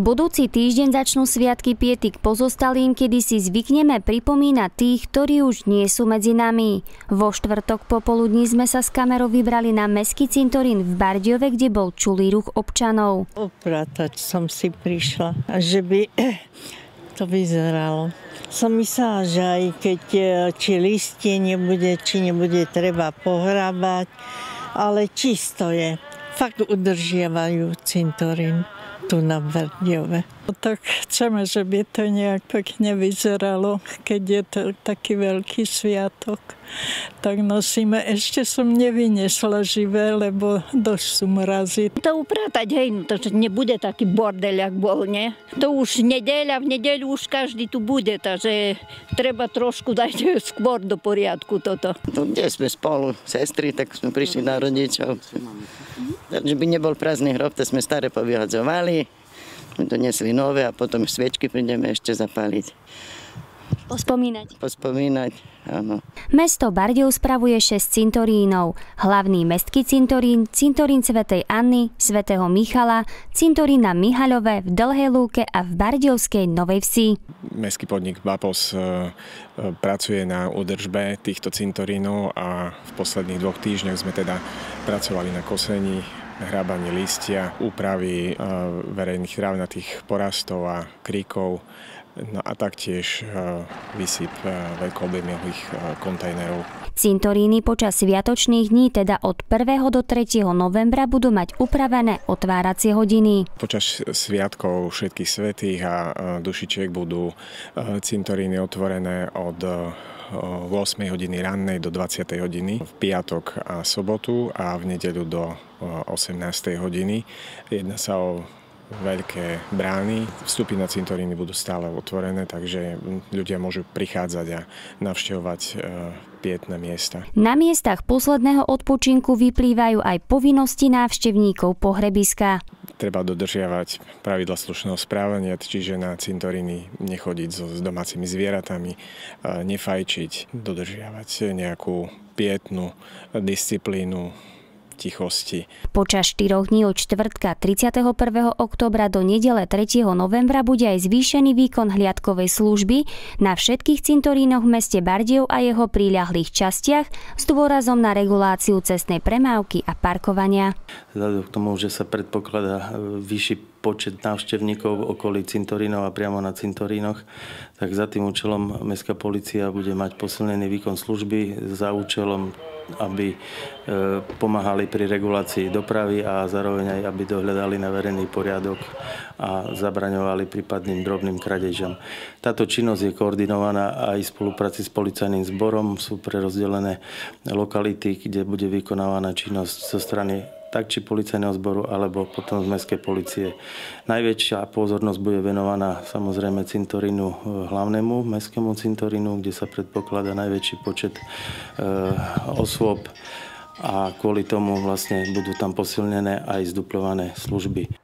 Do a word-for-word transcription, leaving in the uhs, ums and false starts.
Budúci týždeň začnú sviatky piety k pozostalým, kedy si zvykneme pripomínať tých, ktorí už nie sú medzi nami. Vo štvrtok popoludní sme sa s kamerou vybrali na mestský cintorín v Bardejove, kde bol čulý ruch občanov. Upratať som si prišla, že by to vyzeralo. Som myslela, že aj keď či listie nebude, či nebude treba pohrábať, ale čisto je. Fakt udržiavajú cintorín tu na Bardejove. Tak chceme, že by to nejak pekne vyzeralo, keď je to taký veľký sviatok. Tak nosíme, ešte som nevynesla živé, lebo dosť sú mrazy. To upratať, hej, no to nebude taký bordel, jak bol, nie? To už nedeľa, v nedeľu už každý tu bude, takže treba trošku dať skôr do poriadku toto. No, kde sme spolu, sestry, tak sme prišli na rodičov. Takže by nebol prázdny hrob, to sme staré povyhadzovali, donesli nové a potom sviečky prídeme ešte zapáliť. Pospomínať. Pospomínať, áno. Mesto Bardejov spravuje šesť cintorínov. Hlavný mestský cintorín, cintorín svätej Anny, svätého Michala, cintorín na Mihaľove, v Dlhej Lúke a v Bardejovskej Novej Vsi. Mestský podnik BAPOS pracuje na údržbe týchto cintorínov a v posledných dvoch týždňoch sme teda pracovali na kosení, hrábaní listia, úpravy verejných trávnatých porastov a kríkov, no a taktiež vysyp veľkoobjemových kontajnerov. Cintoríny počas sviatočných dní, teda od prvého do tretieho novembra, budú mať upravené otváracie hodiny. Počas sviatkov všetkých svätých a dušičiek budú cintoríny otvorené od ôsmej hodiny rannej do dvadsiatej hodiny, v piatok a sobotu a v nedeľu do osemnástej hodiny. Jedná sa o veľké brány. Vstupy na cintoríny budú stále otvorené, takže ľudia môžu prichádzať a navštevovať pietné miesta. Na miestach posledného odpočinku vyplývajú aj povinnosti návštevníkov pohrebiska. Treba dodržiavať pravidla slušného správania, čiže na cintoríny nechodiť so, s domácimi zvieratami, nefajčiť, dodržiavať nejakú pietnú disciplínu, tichosti. Počas štyroch dní od štvrtka tridsiateho prvého októbra do nedele tretieho novembra bude aj zvýšený výkon hliadkovej služby na všetkých cintorínoch v meste Bardejov a jeho príľahlých častiach s dôrazom na reguláciu cestnej premávky a parkovania. Vzhľadom k tomu, že sa predpokladá vyšší počet návštevníkov okolí cintorínov a priamo na cintorínoch, tak za tým účelom mestská polícia bude mať posilnený výkon služby za účelom, aby pomáhali pri regulácii dopravy a zároveň aj, aby dohľadali na verejný poriadok a zabraňovali prípadným drobným krádežom. Táto činnosť je koordinovaná aj v spolupráci s policajným zborom. Sú prerozdelené lokality, kde bude vykonávaná činnosť zo strany tak či policajného zboru, alebo potom z mestskej policie. Najväčšia pozornosť bude venovaná samozrejme cintorínu hlavnému, mestskému cintorínu, kde sa predpokladá najväčší počet e, osôb a kvôli tomu vlastne budú tam posilnené aj zduplované služby.